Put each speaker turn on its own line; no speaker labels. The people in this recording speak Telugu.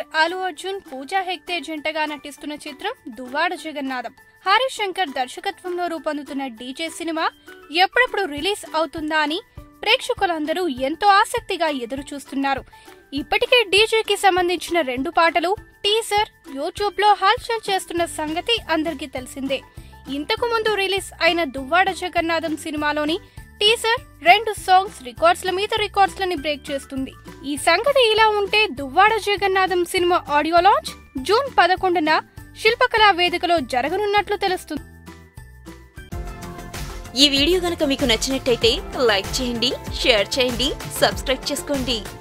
స్టార్ అల్లు అర్జున్, పూజా హెగ్డే జంటగా నటిస్తున్న చిత్రం దువ్వాడ జగన్నాథం. హరీష్ శంకర్ దర్శకత్వంలో రూపొందుతున్న డీజే సినిమా ఎప్పుడెప్పుడు రిలీజ్ అవుతుందా అని ప్రేక్షకులందరూ ఎంతో ఆసక్తిగా ఎదురు చూస్తున్నారు. ఇప్పటికే డీజేకి సంబంధించిన 2 పాటలు టీజర్ యూట్యూబ్ లో హల్చల్ చేస్తున్న సంగతి అందరికీ తెలిసిందే. ఇంతకు ముందు రిలీజ్ అయిన దువ్వాడ జగన్నాథం సినిమాలోని టీజర్ 2 సాంగ్స్ రికార్డ్స్లని బ్రేక్ చేస్తుంది. ఈ సంగతి ఇలా ఉంటే Duvvada Jagannadham cinema audio launch June 11న శిల్పకళా వేదికలో జరగనున్నట్లు తెలుస్తుంది.
ఈ వీడియో గనుక మీకు నచ్చినట్టయితే లైక్ చేయండి, షేర్ చేయండి, సబ్స్క్రైబ్ చేసుకోండి.